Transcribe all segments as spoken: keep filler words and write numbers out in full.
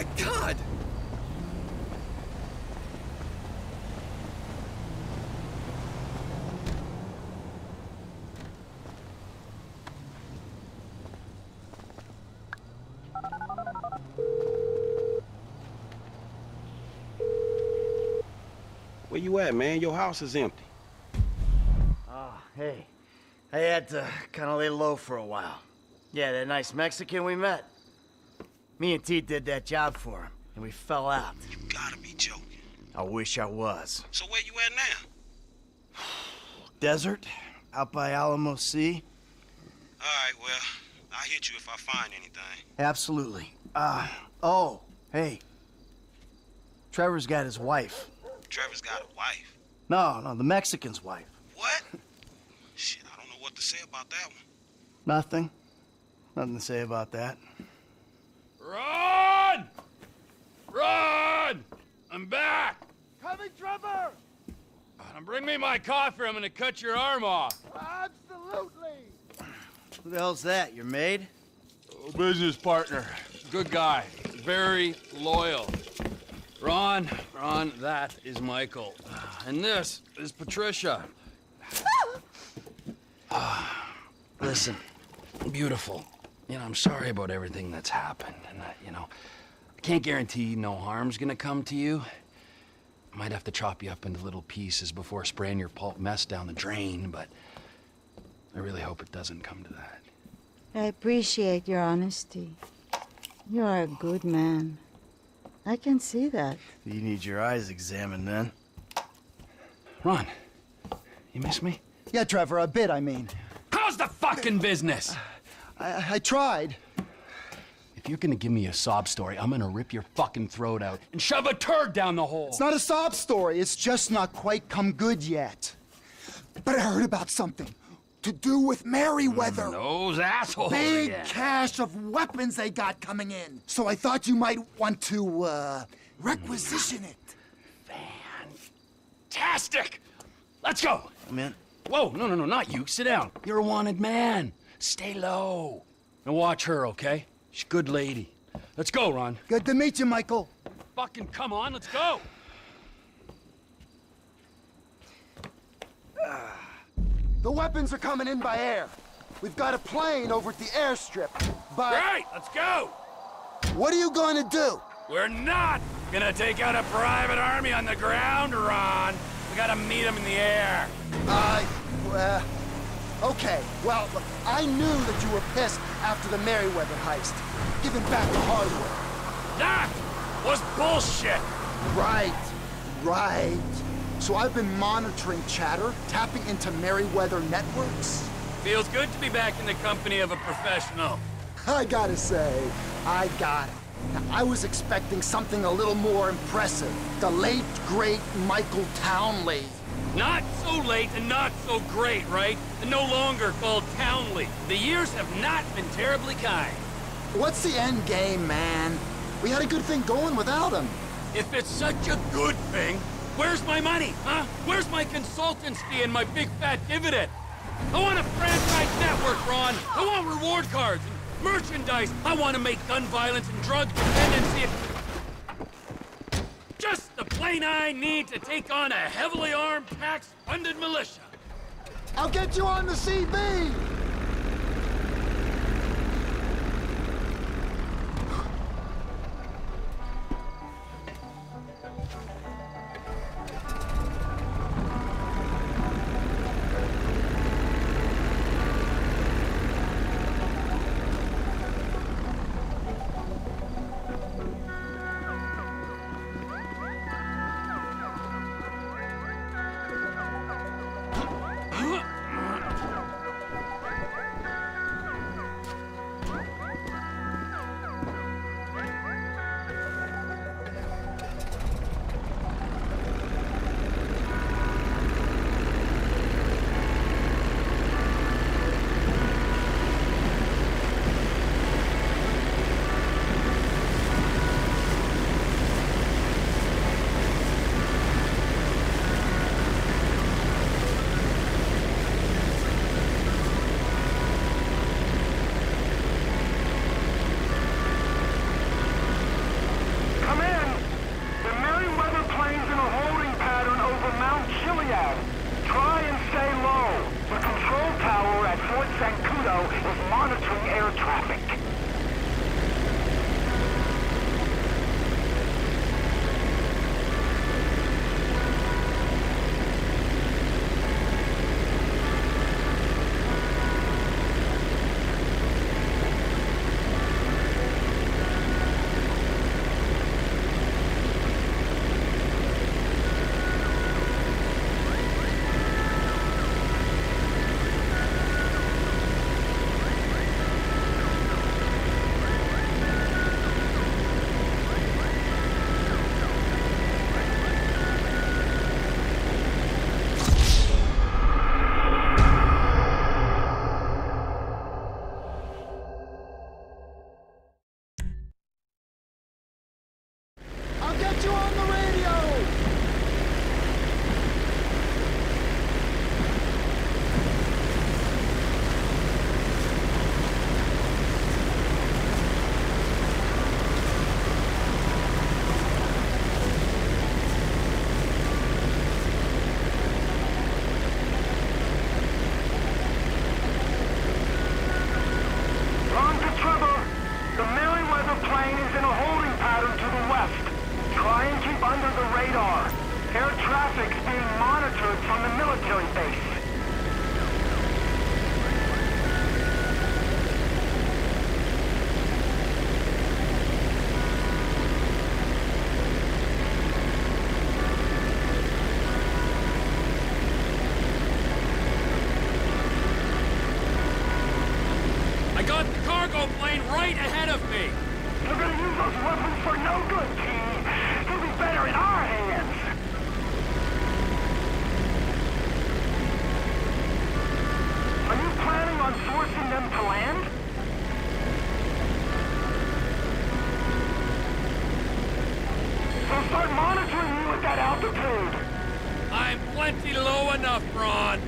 God! Where you at, man? Your house is empty. Oh, hey. I had to kind of lay low for a while. Yeah, that nice Mexican we met. Me and T did that job for him, and we fell out. You gotta be joking. I wish I was. So where you at now? Desert, out by Alamo Sea. All right, well, I'll hit you if I find anything. Absolutely. Uh, oh, hey. Trevor's got his wife. Trevor's got a wife. No, no, the Mexican's wife. What? Shit, I don't know what to say about that one. Nothing. Nothing to say about that. Run! Run! I'm back! Coming, Trevor! Now bring me my coffee, I'm gonna cut your arm off. Absolutely! Who the hell's that, your maid? Oh, business partner. Good guy. Very loyal. Ron, Ron, that is Michael. And this is Patricia. Listen, beautiful. You know, I'm sorry about everything that's happened. And, uh, you know, I can't guarantee no harm's gonna come to you. I might have to chop you up into little pieces before spraying your pulp mess down the drain, but I really hope it doesn't come to that. I appreciate your honesty. You are a good man. I can see that. You need your eyes examined, then. Ron, you miss me? Yeah, Trevor, a bit, I mean. How's the fucking business? I, I tried. If you're gonna give me a sob story, I'm gonna rip your fucking throat out and shove a turd down the hole. It's not a sob story. It's just not quite come good yet. But I heard about something to do with Merryweather. Those assholes Big again. cache of weapons they got coming in. So I thought you might want to, uh, requisition it. Fantastic! Let's go! I'm in. Whoa, no, no, no, not you. Sit down. You're a wanted man. Stay low. And watch her, okay? She's a good lady. Let's go, Ron. Good to meet you, Michael. Fucking come on, let's go! The weapons are coming in by air. We've got a plane over at the airstrip, but... Right, let's go! What are you going to do? We're not gonna take out a private army on the ground, Ron. We gotta meet them in the air. Uh, uh... Okay, well, look, I knew that you were pissed after the Merryweather heist. Giving back the hardware. That was bullshit! Right, right. So I've been monitoring chatter, tapping into Merryweather networks. Feels good to be back in the company of a professional. I gotta say, I got it. Now, I was expecting something a little more impressive. The late, great Michael Townley. Not so late and not so great, right? And no longer called Townley. The years have not been terribly kind. What's the end game, man? We had a good thing going without him. If it's such a good thing, where's my money, huh? Where's my consultant's fee and my big fat dividend? I want a franchise network, Ron. I want reward cards and merchandise. I want to make gun violence and drug dependency just the plane I need to take on a heavily armed, tax-funded militia. I'll get you on the C B! under the radar. Air traffic's being monitored from the military base. I got the cargo plane right ahead of me! You're gonna use those weapons for no good, T. You'll be better in our hands. Are you planning on forcing them to land? So start monitoring you at that altitude. I'm plenty low enough, Ron.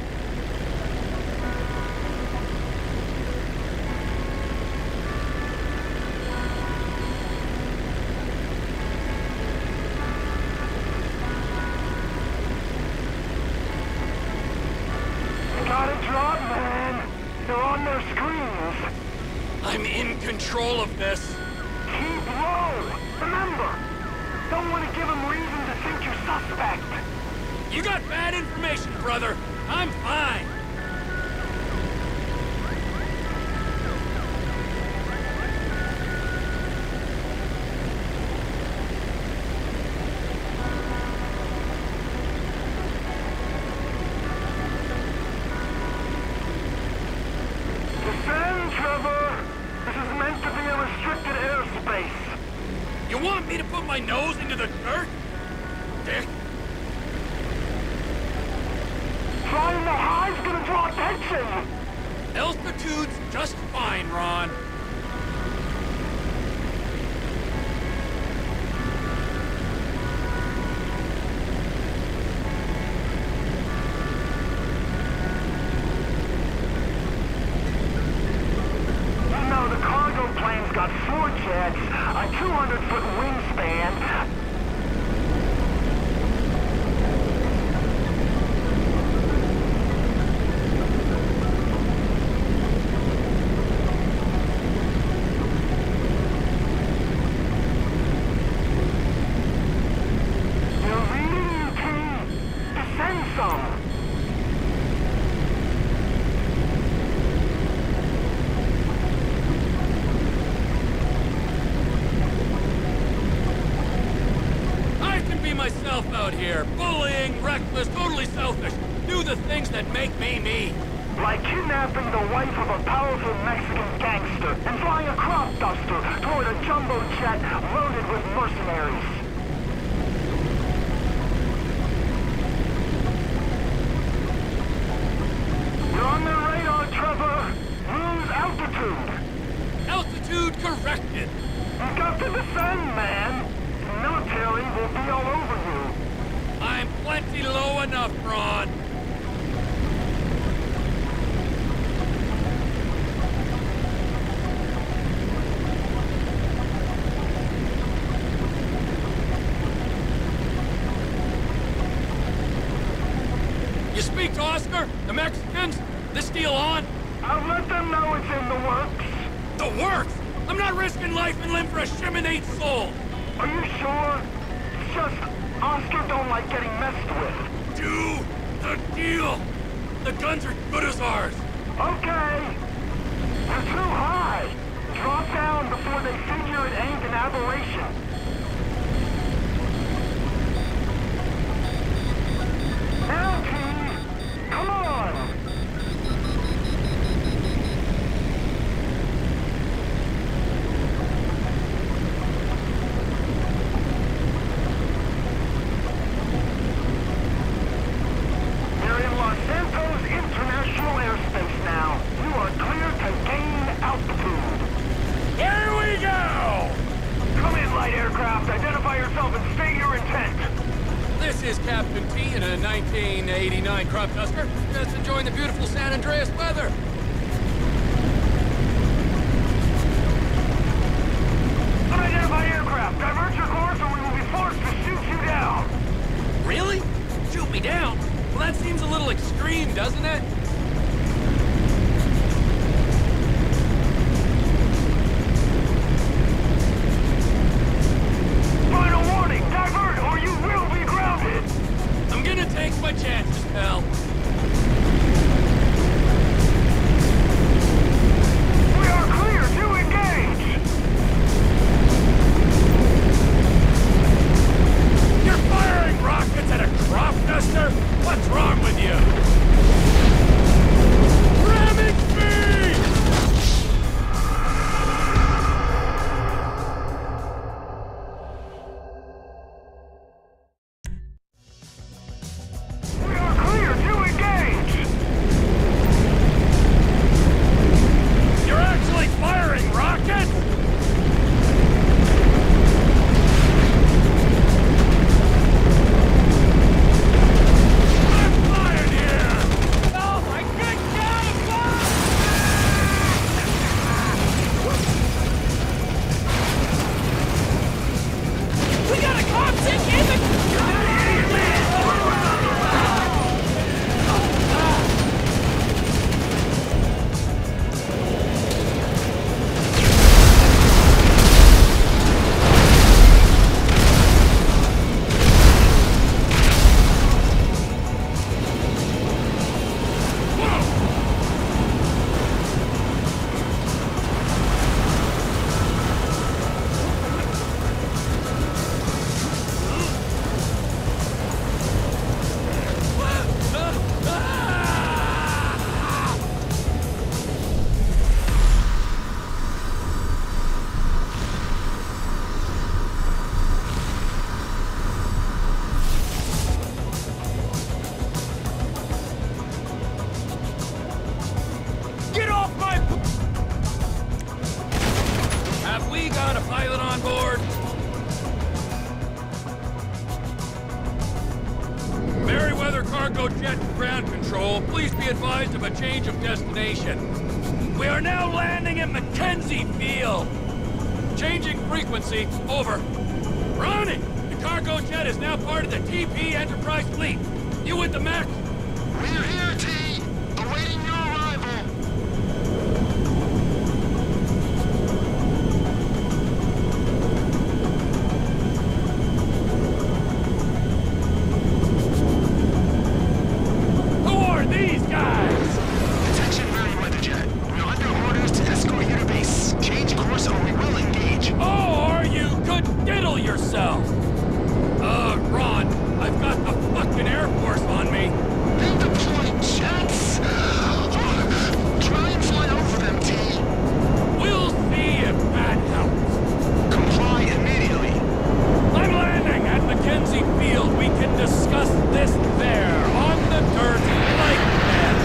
Gotta drop, man. They're on their screens. I'm in control of this. Keep low. Remember, don't want to give them reason to think you're suspect. You got bad information, brother. I'm fine. Descend, Trevor. This is meant to be a restricted airspace. You want me to put my nose into the dirt? Dick. Flying the high's gonna draw attention. Altitude's just fine, Ron. You know, the cargo plane's got four jets, a two hundred foot wingspan. You're reading, you team. Descend some. I can be myself out here. Bullying, reckless, totally selfish. Do the things that make me me. Like kidnapping the wife of a powerful Mexican gangster and flying a crop duster toward a jumbo jet loaded with mercenaries. You're on the radar, Trevor. Lose altitude. Altitude corrected. You've got to descend, man. The military will be all over you. I'm plenty low enough, Ron. You speak to Oscar? The Mexicans? This deal on? I'll let them know it's in the works. The works! I'm not risking life and limb for a Cheminade soul! Are you sure? It's just Oscar don't like getting messed with. Do the deal! The guns are good as ours! Okay. You're too high. Drop down before they figure it ain't an aberration. Now, T. Come on. You're in Los Santos International Airspace now. You are clear to gain altitude. Here we go! Come in, light aircraft. Identify yourself and state your intent. This is Captain T in a nineteen eighty-nine crop duster. Just enjoying the beautiful San Andreas weather. Unidentified aircraft. Divert your course or we will be forced to shoot you down. Really? Shoot me down? Well, that seems a little extreme, doesn't it? Final warning. Divert. Pilot on board. Merryweather cargo jet ground control, please be advised of a change of destination. We are now landing at Mackenzie Field. Changing frequency, over. Ronnie, the cargo jet is now part of the T P Enterprise fleet. You with the mech? We're here, T. Awaiting your arrival. Who are these guys? Attention, Merryweather Jet. We're under orders to escort you to base. Change course or we will engage. Oh, are you? Good diddle yourself. Uh, Ron, I've got the fucking Air Force on me. They deploy jets. Oh, try and fly over them, T. We'll see if that helps. Comply immediately. I'm landing at Mackenzie Field. We can discuss this there, on the dirt, like men.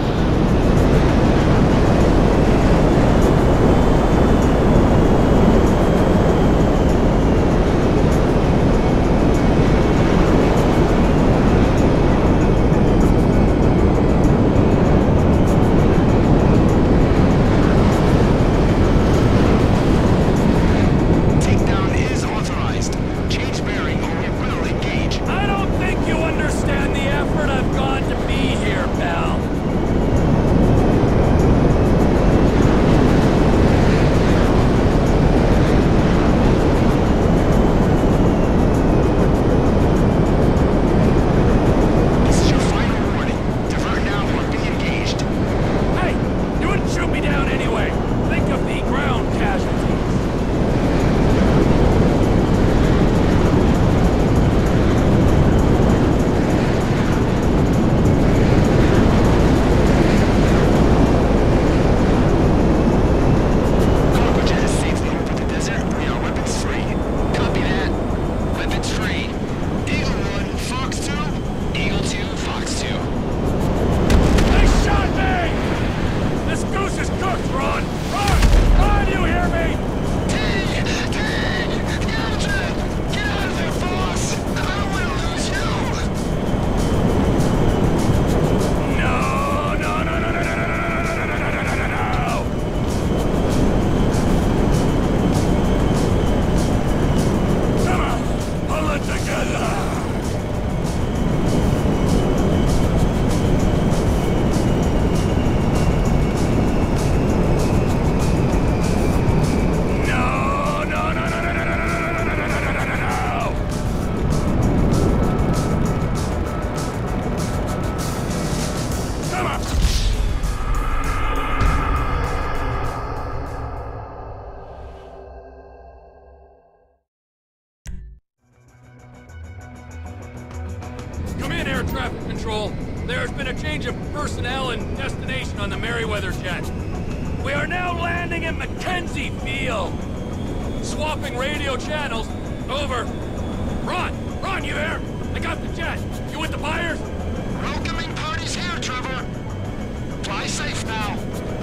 Takedown is authorized. Change bearing or we will engage. I don't think you understand the effort I've gone to be here, pal. This is your final warning. Divert now or be engaged. Hey, you wouldn't shoot me down anyway. Think of the ground casualties. Cargo jet is safely over the desert. We are weapons free. Copy that. Weapons free. Eagle one, Fox two. Eagle two, Fox two. They shot me! This goose is cooked, Ron! Ron! Ron, you hear me? T! T! Eugene! Get out of there, boss! I don't want to lose you! No, no, no, no, no, no, no, no, no, no, no, no, no, no, no! Come on, pull it together! No, no, no, no, no, no, no, no, no, no, no, no, no, no, no! Come on! Come in, air traffic control. There's been a change of personnel and destination on the Merryweather jet. We are now landing at Mackenzie Field. Swapping radio channels. Over. Ron! Ron, you there? I got the jet. You with the buyers? Welcoming parties here, Trevor. Fly safe now.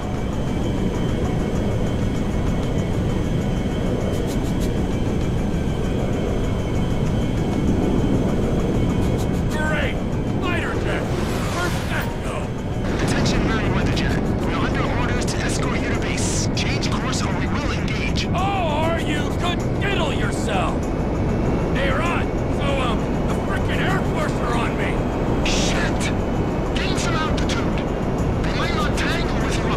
Great! Fighter jet! Perfecto! Attention, Merryweather Jet. We're under orders to escort you to base. Change course or we will engage. Oh, are you? Good diddle yourself! Hey, Ron! So, um, the frickin' Air Force are on me! Shit! Gain some altitude. They might not tangle with you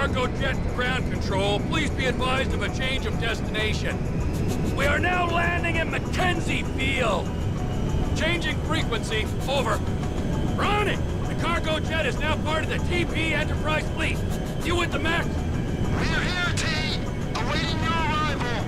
cargo jet to ground control. Please be advised of a change of destination. We are now landing at Mackenzie Field. Changing frequency. Over. Ronnie! The cargo jet is now part of the T P Enterprise fleet. You with the mech? We're here, T! Awaiting your arrival!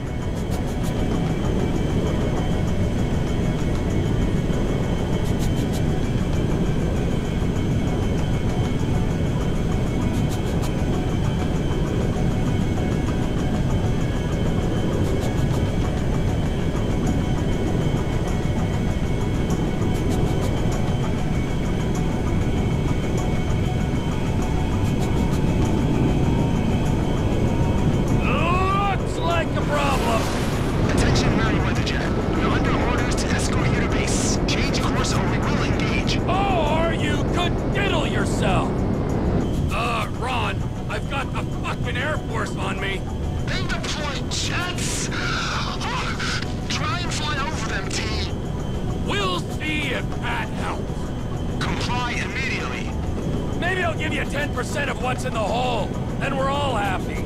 Looks like a problem. Attention, Merryweather Jet. We're under orders to escort you to base. Change course or we will engage. Or you could diddle yourself. Uh, Ron, I've got the fucking Air Force on me. They deploy jets! Oh, try and fly over them, T. We'll see if that helps. Comply immediately. Maybe I'll give you ten percent of what's in the hole. Then we're all happy.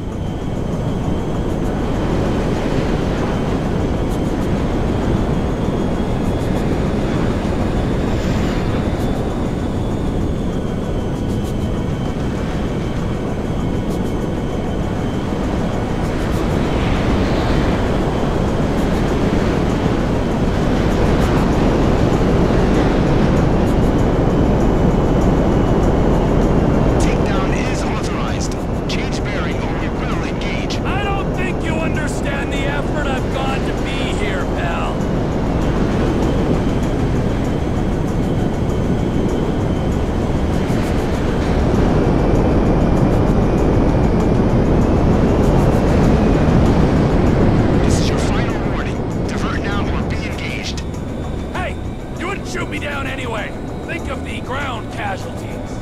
Takedown is authorized. Change bearing or we will engage. I don't think you understand the effort I've gone to be here, pal. This is your final warning. Divert now or be engaged. Hey, you wouldn't shoot me down anyway. Think of the ground casualties.